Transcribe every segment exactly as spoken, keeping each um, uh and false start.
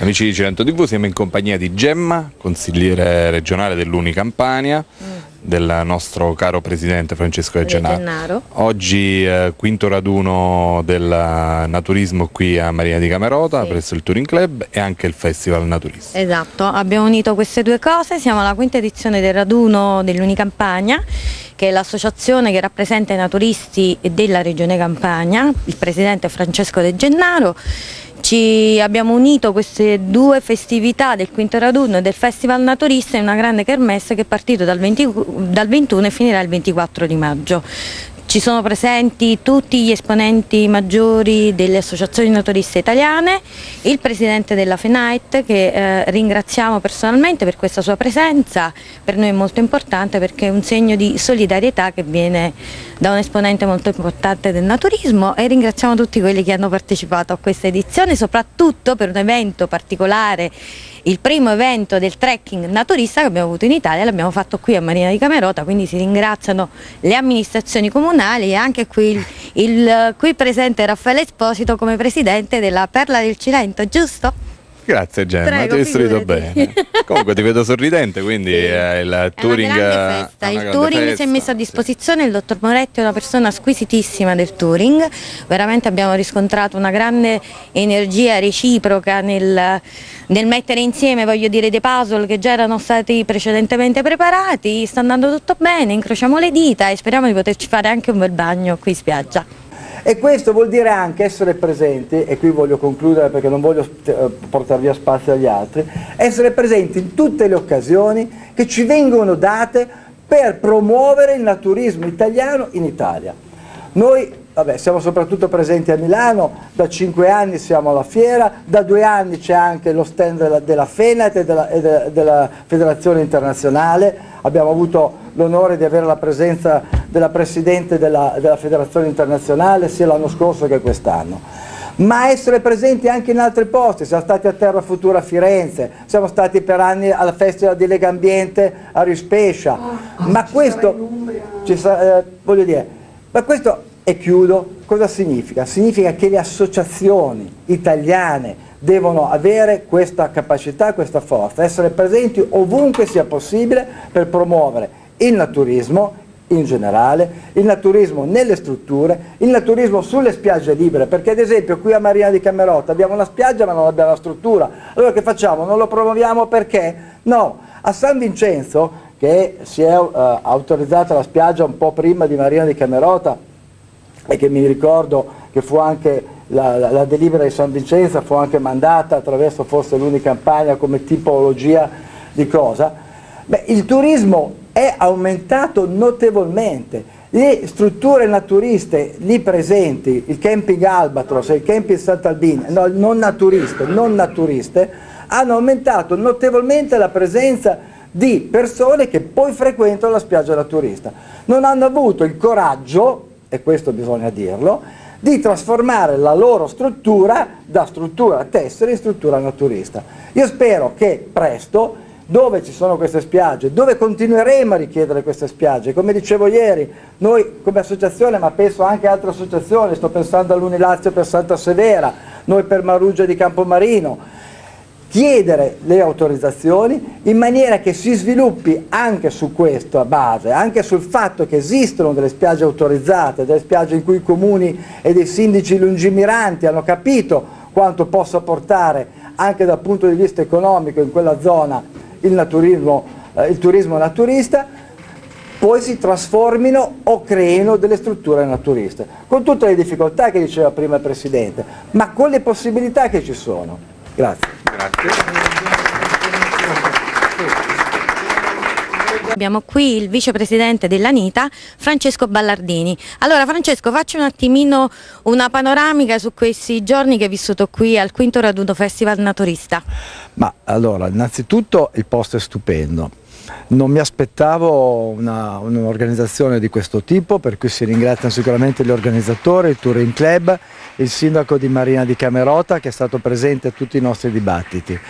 Amici di Cilento tivù, siamo in compagnia di Gemma, consigliere regionale dell'Uni Campania, mm. del nostro caro presidente Francesco De Gennaro. Oggi eh, quinto raduno del naturismo qui a Marina di Camerota, sì, presso il Touring Club, e anche il Festival Naturista. Esatto, abbiamo unito queste due cose, siamo alla quinta edizione del raduno dell'Uni Campania, che è l'associazione che rappresenta i naturisti della regione Campania, il presidente Francesco De Gennaro. Ci abbiamo unito queste due festività del quinto raduno e del Festival Naturista in una grande kermesse che è partito dal, venti, dal ventuno e finirà il ventiquattro di maggio. Ci sono presenti tutti gli esponenti maggiori delle associazioni naturiste italiane, il presidente della FENAIT, che eh, ringraziamo personalmente per questa sua presenza. Per noi è molto importante perché è un segno di solidarietà che viene da un esponente molto importante del naturismo, e ringraziamo tutti quelli che hanno partecipato a questa edizione, soprattutto per un evento particolare, il primo evento del trekking naturista che abbiamo avuto in Italia, l'abbiamo fatto qui a Marina di Camerota, quindi si ringraziano le amministrazioni comunali e anche qui il, il qui presente Raffaele Esposito come presidente della Perla del Cilento, giusto? Grazie Gemma, ti hai istruito bene. Comunque ti vedo sorridente, quindi sì, è il touring. È una grande festa. Il touring festa. Si è messo a disposizione, sì. Il dottor Moretti è una persona squisitissima del touring, veramente abbiamo riscontrato una grande energia reciproca nel, nel mettere insieme, voglio dire, dei puzzle che già erano stati precedentemente preparati. Sta andando tutto bene, incrociamo le dita e speriamo di poterci fare anche un bel bagno qui in spiaggia. E questo vuol dire anche essere presenti, e qui voglio concludere perché non voglio portare via spazio agli altri, essere presenti in tutte le occasioni che ci vengono date per promuovere il naturismo italiano in Italia. Noi vabbè, siamo soprattutto presenti a Milano, da cinque anni siamo alla fiera, da due anni c'è anche lo stand della, della FENAIT e della, e della, della Federazione Internazionale. Abbiamo avuto l'onore di avere la presenza della Presidente della, della Federazione Internazionale sia l'anno scorso che quest'anno. Ma essere presenti anche in altri posti, siamo stati a Terra Futura a Firenze, siamo stati per anni al Festival di Legambiente a Rispescia, oh, ma questo, ci sa, eh, voglio dire, ma questo, e chiudo, cosa significa? Significa che le associazioni italiane devono avere questa capacità, questa forza, essere presenti ovunque sia possibile per promuovere il naturismo in generale, il naturismo nelle strutture, il naturismo sulle spiagge libere, perché ad esempio qui a Marina di Camerota abbiamo una spiaggia ma non abbiamo la struttura. Allora che facciamo? Non lo promuoviamo perché? No, a San Vincenzo, che si è uh, autorizzata la spiaggia un po' prima di Marina di Camerota, e che mi ricordo che fu anche la, la, la delibera di San Vincenzo fu anche mandata attraverso forse l'Uni Campania come tipologia di cosa, beh, il turismo è aumentato notevolmente, le strutture naturiste lì presenti, il camping Albatros e il camping Sant'Albino, no, non naturiste, non naturiste, hanno aumentato notevolmente la presenza di persone che poi frequentano la spiaggia naturista. Non hanno avuto il coraggio, e questo bisogna dirlo, di trasformare la loro struttura da struttura tessile in struttura naturista. Io spero che presto, dove ci sono queste spiagge, dove continueremo a richiedere queste spiagge, come dicevo ieri, noi come associazione, ma penso anche altre associazioni, sto pensando all'Uni Lazio per Santa Severa, noi per Maruggia di Campomarino, chiedere le autorizzazioni in maniera che si sviluppi anche su questa base, anche sul fatto che esistono delle spiagge autorizzate, delle spiagge in cui i comuni e dei sindaci lungimiranti hanno capito quanto possa portare anche dal punto di vista economico in quella zona il, naturismo, eh, il turismo naturista, poi si trasformino o creino delle strutture naturiste, con tutte le difficoltà che diceva prima il Presidente, ma con le possibilità che ci sono. Grazie. Grazie. Abbiamo qui il vicepresidente dell'Anita, Francesco Ballardini. Allora Francesco, facci un attimino una panoramica su questi giorni che hai vissuto qui al quinto raduno Festival Naturista. Ma allora, innanzitutto il posto è stupendo. Non mi aspettavo un'organizzazione di questo tipo, per cui si ringraziano sicuramente gli organizzatori, il Touring Club, il sindaco di Marina di Camerota che è stato presente a tutti i nostri dibattiti.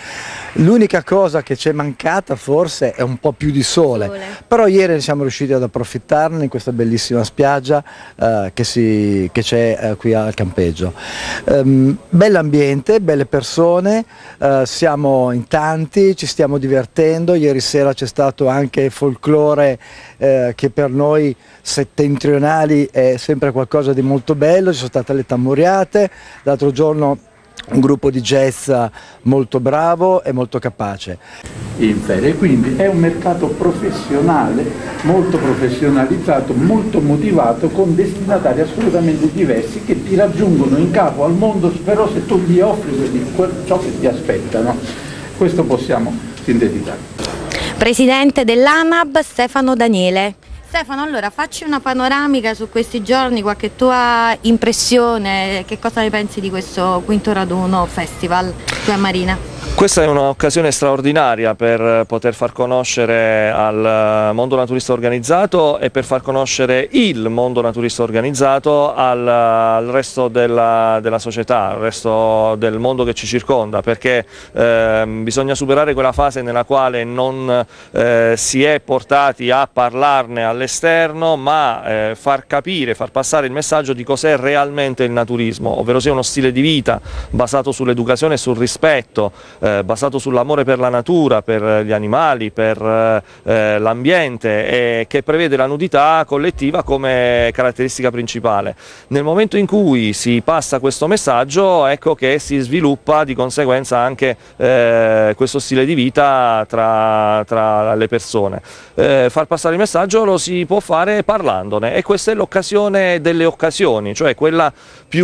L'unica cosa che ci è mancata forse è un po' più di sole, sole. Però ieri siamo riusciti ad approfittarne in questa bellissima spiaggia eh, che, si, che c'è eh, qui al campeggio. Um, bell'ambiente, belle persone, eh, siamo in tanti, ci stiamo divertendo, ieri sera c'è stato anche folklore eh, che per noi settentrionali è sempre qualcosa di molto bello, ci sono state le tamburiate, l'altro giorno un gruppo di jazz molto bravo e molto capace. In ferie, quindi è un mercato professionale, molto professionalizzato, molto motivato, con destinatari assolutamente diversi che ti raggiungono in capo al mondo, però se tu gli offri ciò che ti aspettano. Questo possiamo sintetizzare. Presidente dell'ANAB Stefano Daniele. Stefano, allora facci una panoramica su questi giorni, qualche tua impressione, che cosa ne pensi di questo quinto raduno festival qui a Marina? Questa è un'occasione straordinaria per poter far conoscere al mondo naturista organizzato e per far conoscere il mondo naturista organizzato al, al resto della, della società, al resto del mondo che ci circonda, perché eh, bisogna superare quella fase nella quale non eh, si è portati a parlarne all'esterno, ma eh, far capire, far passare il messaggio di cos'è realmente il naturismo, ovvero sia uno stile di vita basato sull'educazione e sul rispetto, Eh, basato sull'amore per la natura, per gli animali, per eh, l'ambiente, e che prevede la nudità collettiva come caratteristica principale. Nel momento in cui si passa questo messaggio, ecco che si sviluppa di conseguenza anche eh, questo stile di vita tra, tra le persone. Eh, far passare il messaggio lo si può fare parlandone, e questa è l'occasione delle occasioni, cioè quella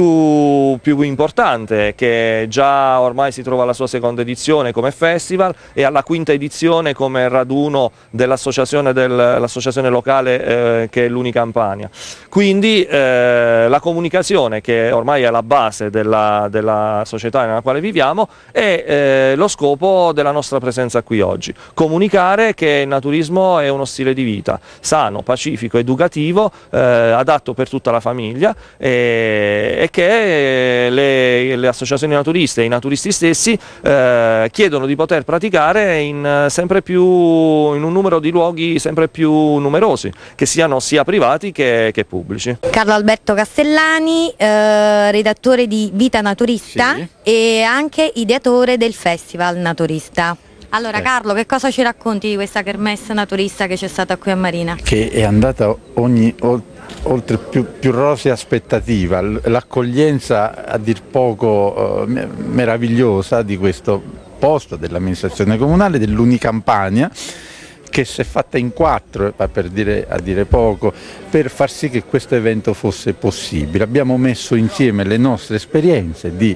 più, più importante, che già ormai si trova alla sua seconda edizione come festival e alla quinta edizione come raduno dell'associazione del, locale eh, che è l'Unicampania. Quindi eh, la comunicazione, che ormai è alla base della, della società nella quale viviamo, è eh, lo scopo della nostra presenza qui oggi. Comunicare che il naturismo è uno stile di vita sano, pacifico, educativo, eh, adatto per tutta la famiglia, e, e che le, le associazioni naturiste e i naturisti stessi eh, chiedono di poter praticare in, sempre più, in un numero di luoghi sempre più numerosi, che siano sia privati che, che pubblici. Carlo Alberto Castellani, eh, redattore di Vita Naturista, sì, e anche ideatore del Festival Naturista. Allora, Carlo, che cosa ci racconti di questa kermesse naturista che c'è stata qui a Marina? Che è andata ogni, oltre più, più rosea aspettativa, l'accoglienza a dir poco eh, meravigliosa di questo posto dell'amministrazione comunale, dell'Unicampania, che si è fatta in quattro, per dire, a dire poco, per far sì che questo evento fosse possibile. Abbiamo messo insieme le nostre esperienze di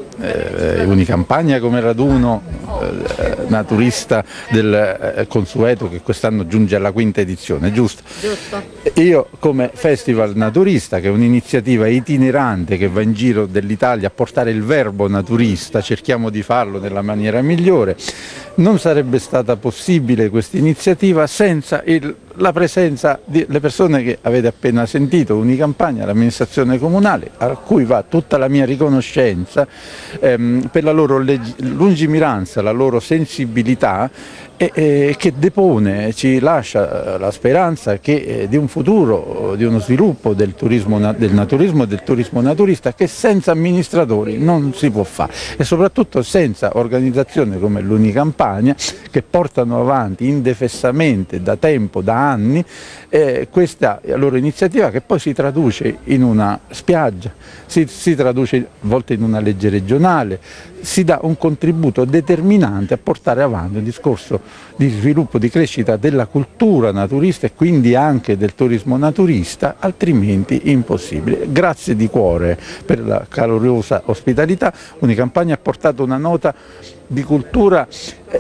Eh, Unicampania come raduno eh, naturista del eh, consueto, che quest'anno giunge alla quinta edizione, giusto? Giusto. Io come Festival Naturista, che è un'iniziativa itinerante che va in giro dell'Italia a portare il verbo naturista, cerchiamo di farlo nella maniera migliore. Non sarebbe stata possibile questa iniziativa senza il, la presenza delle persone che avete appena sentito, Unicampania, l'amministrazione comunale, a cui va tutta la mia riconoscenza ehm, per la loro lungimiranza, la loro sensibilità, e, e che depone, ci lascia la speranza che, eh, di un futuro, di uno sviluppo del turismo, del naturismo e del turismo naturista, che senza amministratori non si può fare, e soprattutto senza organizzazioni come l'Unicampania, che portano avanti indefessamente da tempo, da anni, eh, questa loro iniziativa, che poi si traduce in una spiaggia, si, si traduce a volte in una legge regionale, si dà un contributo determinante a portare avanti un discorso di sviluppo, di crescita della cultura naturista e quindi anche del turismo naturista, altrimenti impossibile. Grazie di cuore per la calorosa ospitalità. Unicampania ha portato una nota di cultura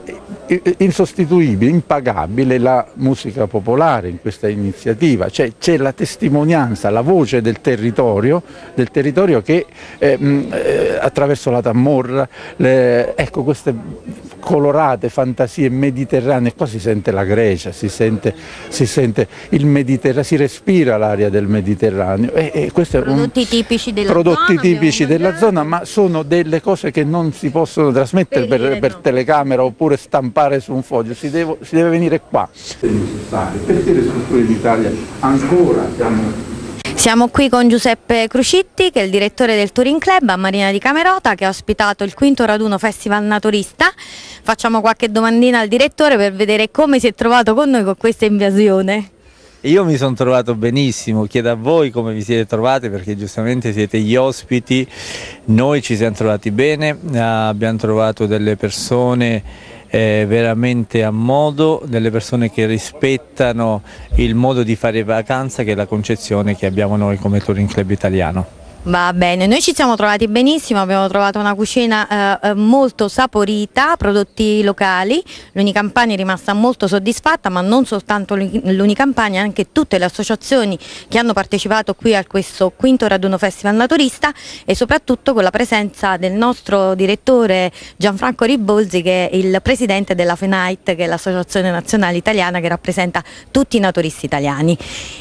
insostituibile, impagabile la musica popolare in questa iniziativa, cioè c'è la testimonianza, la voce del territorio, del territorio che eh, eh, attraverso la tamorra, le, ecco queste colorate fantasie mediterranee, qua si sente la Grecia, si sente, si sente il Mediterraneo, si respira l'aria del Mediterraneo. E, e questo prodotti è un, tipici della prodotti zona, tipici della zona, ma sono delle cose che non si possono trasmettere per, per, per no. telecamera oppure stampare su un foglio, si, devo, si deve venire qua. È necessario, perché le strutture d'Italia ancora siamo... Siamo qui con Giuseppe Crucitti, che è il direttore del Touring Club a Marina di Camerota, che ha ospitato il quinto raduno Festival Naturista. Facciamo qualche domandina al direttore per vedere come si è trovato con noi con questa invasione. Io mi sono trovato benissimo, chiedo a voi come vi siete trovati, perché giustamente siete gli ospiti. Noi ci siamo trovati bene, abbiamo trovato delle persone Eh, veramente a modo, delle persone che rispettano il modo di fare vacanza, che è la concezione che abbiamo noi come Touring Club italiano. Va bene, noi ci siamo trovati benissimo, abbiamo trovato una cucina eh, molto saporita, prodotti locali, l'Unicampagna è rimasta molto soddisfatta, ma non soltanto l'Unicampagna, anche tutte le associazioni che hanno partecipato qui a questo quinto raduno Festival Naturista, e soprattutto con la presenza del nostro direttore Gianfranco Ribolzi, che è il presidente della FENAIT, che è l'associazione nazionale italiana che rappresenta tutti i naturisti italiani.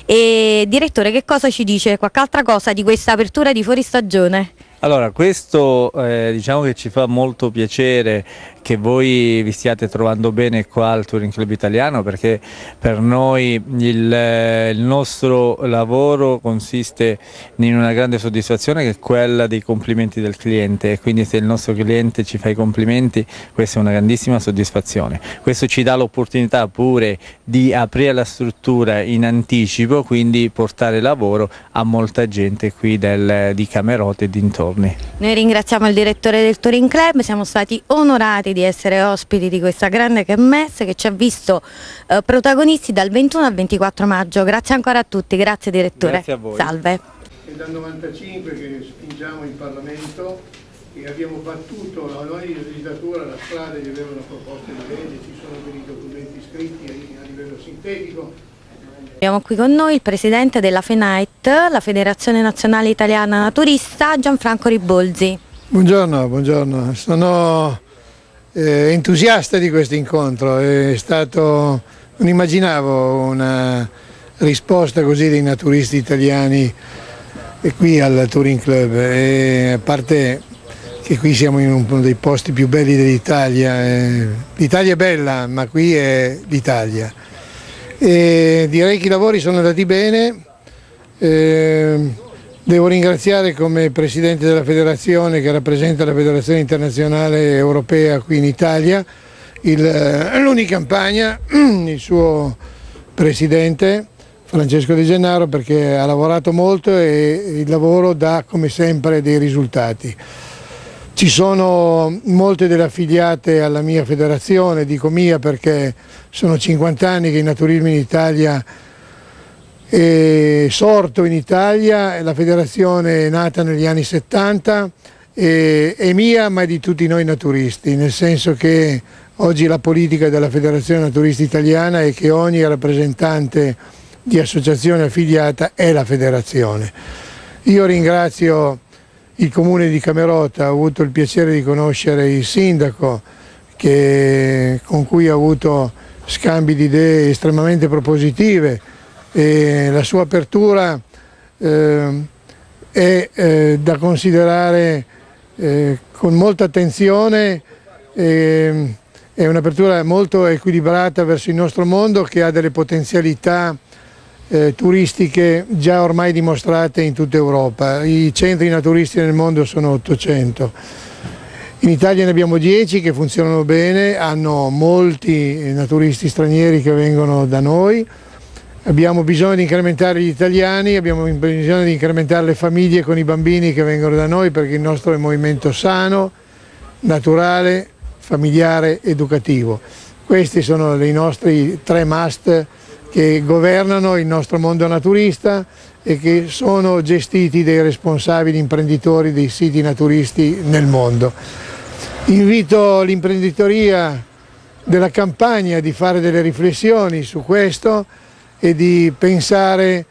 E direttore, che cosa ci dice, qualche altra cosa di questa apertura di fuoristagione? Allora, questo eh, diciamo che ci fa molto piacere che voi vi stiate trovando bene qua al Touring Club italiano, perché per noi il, il nostro lavoro consiste in una grande soddisfazione, che è quella dei complimenti del cliente, e quindi se il nostro cliente ci fa i complimenti, questa è una grandissima soddisfazione. Questo ci dà l'opportunità pure di aprire la struttura in anticipo, quindi portare lavoro a molta gente qui del, di Camerota e dintorni. Noi ringraziamo il direttore del Touring Club, siamo stati onorati di essere ospiti di questa grande kermesse che ci ha visto eh, protagonisti dal ventuno al ventiquattro maggio. Grazie ancora a tutti, grazie direttore. Grazie a voi. Salve. È dal novantacinque che spingiamo in Parlamento e abbiamo battuto la ogni legislatura la strada di avere una proposta di legge, ci sono dei documenti scritti a livello sintetico. Abbiamo qui con noi il presidente della FENAIT, la Federazione Nazionale Italiana Naturista, Gianfranco Ribolzi. Buongiorno, buongiorno. Sono eh, entusiasta di questo incontro, è stato, non immaginavo una risposta così dei naturisti italiani e qui al Touring Club, e a parte che qui siamo in uno dei posti più belli dell'Italia, eh, l'Italia è bella ma qui è l'Italia. E direi che i lavori sono andati bene, eh, devo ringraziare come presidente della federazione che rappresenta la federazione internazionale europea qui in Italia, l'Unicampagna, il suo presidente Francesco De Gennaro, perché ha lavorato molto e il lavoro dà come sempre dei risultati. Ci sono molte delle affiliate alla mia federazione, dico mia perché sono cinquanta anni che il naturismo in Italia è sorto in Italia, la federazione è nata negli anni settanta, e, è mia ma è di tutti noi naturisti, nel senso che oggi la politica della Federazione Naturista Italiana è che ogni rappresentante di associazione affiliata è la federazione. Io ringrazio il comune di Camerota, ho avuto il piacere di conoscere il sindaco che, con cui ho avuto scambi di idee estremamente propositive, e la sua apertura eh, è eh, da considerare eh, con molta attenzione, eh, è un'apertura molto equilibrata verso il nostro mondo che ha delle potenzialità Eh, turistiche già ormai dimostrate in tutta Europa. I centri naturisti nel mondo sono ottocento. In Italia ne abbiamo dieci che funzionano bene, hanno molti naturisti stranieri che vengono da noi. Abbiamo bisogno di incrementare gli italiani, abbiamo bisogno di incrementare le famiglie con i bambini che vengono da noi, perché il nostro è un movimento sano, naturale, familiare, educativo. Questi sono i nostri tre must che governano il nostro mondo naturista e che sono gestiti dai responsabili imprenditori dei siti naturisti nel mondo. Invito l'imprenditoria della campagna di fare delle riflessioni su questo e di pensare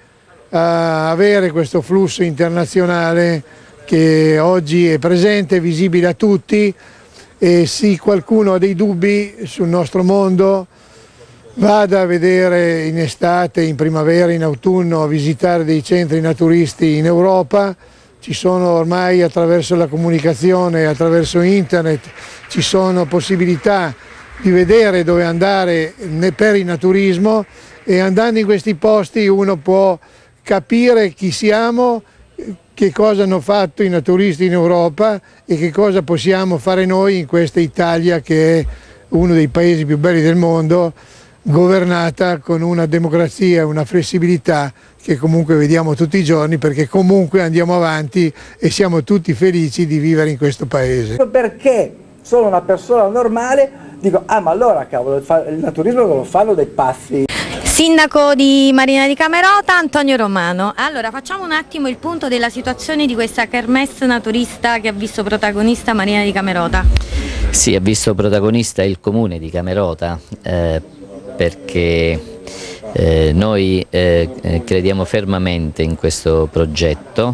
a avere questo flusso internazionale che oggi è presente, è visibile a tutti, e se qualcuno ha dei dubbi sul nostro mondo vada a vedere in estate, in primavera, in autunno, a visitare dei centri naturisti in Europa. Ci sono ormai, attraverso la comunicazione, attraverso internet, ci sono possibilità di vedere dove andare per il naturismo, e andando in questi posti uno può capire chi siamo, che cosa hanno fatto i naturisti in Europa e che cosa possiamo fare noi in questa Italia, che è uno dei paesi più belli del mondo, governata con una democrazia e una flessibilità che comunque vediamo tutti i giorni, perché comunque andiamo avanti e siamo tutti felici di vivere in questo paese. Perché sono una persona normale, dico, ah ma allora cavolo, il naturismo non lo fanno dei pazzi. Sindaco di Marina di Camerota, Antonio Romano. Allora, facciamo un attimo il punto della situazione di questa kermesse naturista che ha visto protagonista Marina di Camerota. Sì, ha visto protagonista il comune di Camerota, eh, perché eh, noi eh, crediamo fermamente in questo progetto.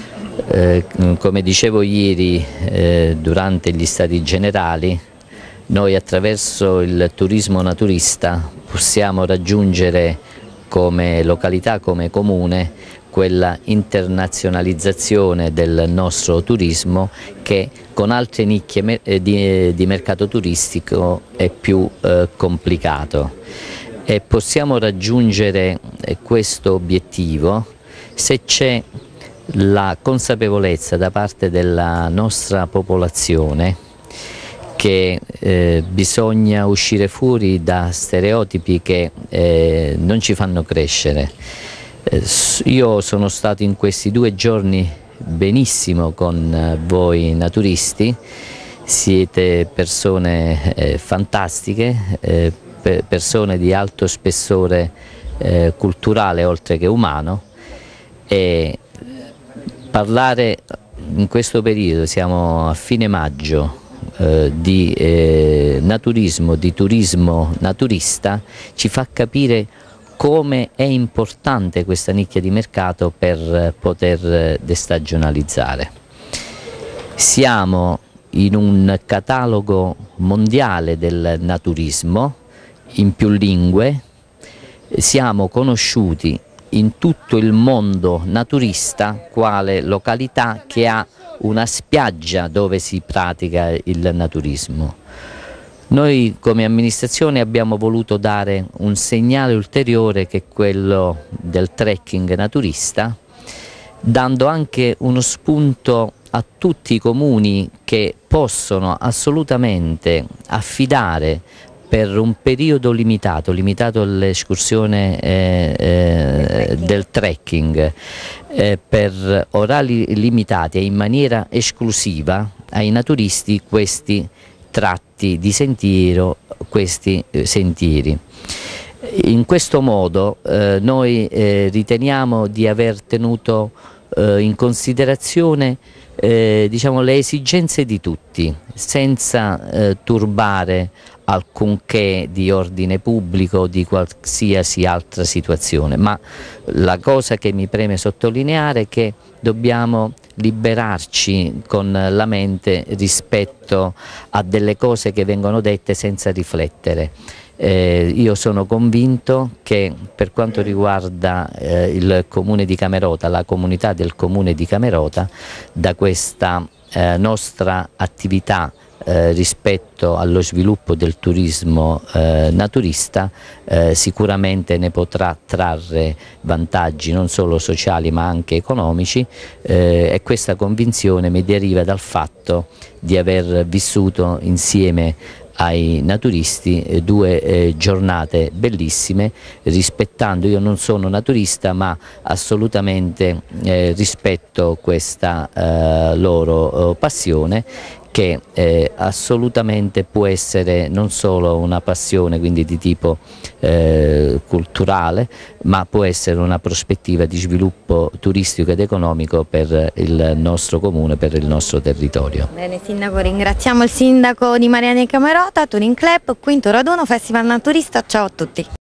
Eh, come dicevo ieri eh, durante gli stati generali, noi attraverso il turismo naturista possiamo raggiungere come località, come comune, quella internazionalizzazione del nostro turismo che con altre nicchie di, di mercato turistico è più eh, complicato. E possiamo raggiungere questo obiettivo se c'è la consapevolezza da parte della nostra popolazione che eh, bisogna uscire fuori da stereotipi che eh, non ci fanno crescere. Eh, io sono stato in questi due giorni benissimo con eh, voi naturisti, siete persone eh, fantastiche, eh, per persone di alto spessore eh, culturale oltre che umano, e parlare in questo periodo, siamo a fine maggio, Eh, di eh, naturismo, di turismo naturista, ci fa capire come è importante questa nicchia di mercato per eh, poter destagionalizzare. Siamo in un catalogo mondiale del naturismo in più lingue, siamo conosciuti in tutto il mondo naturista quale località che ha una spiaggia dove si pratica il naturismo. Noi come amministrazione abbiamo voluto dare un segnale ulteriore, che è quello del trekking naturista, dando anche uno spunto a tutti i comuni che possono assolutamente affidare per un periodo limitato, limitato all'escursione eh, eh, del trekking, eh, per orari limitati e in maniera esclusiva ai naturisti questi tratti di sentiero, questi eh, sentieri. In questo modo eh, noi eh, riteniamo di aver tenuto eh, in considerazione eh, diciamo, le esigenze di tutti, senza eh, turbare alcunché di ordine pubblico o di qualsiasi altra situazione, ma la cosa che mi preme sottolineare è che dobbiamo liberarci con la mente rispetto a delle cose che vengono dette senza riflettere. Eh, io sono convinto che per quanto riguarda eh, il comune di Camerota, la comunità del comune di Camerota, da questa eh, nostra attività Eh, rispetto allo sviluppo del turismo eh, naturista eh, sicuramente ne potrà trarre vantaggi non solo sociali ma anche economici, eh, e questa convinzione mi deriva dal fatto di aver vissuto insieme ai naturisti eh, due eh, giornate bellissime, rispettando, io non sono naturista ma assolutamente eh, rispetto questa eh, loro eh, passione, che eh, assolutamente può essere non solo una passione, quindi di tipo eh, culturale, ma può essere una prospettiva di sviluppo turistico ed economico per il nostro comune, per il nostro territorio. Bene Sindaco, ringraziamo il Sindaco di Mariani Camerota, Touring Club, quinto raduno Festival Naturista, ciao a tutti.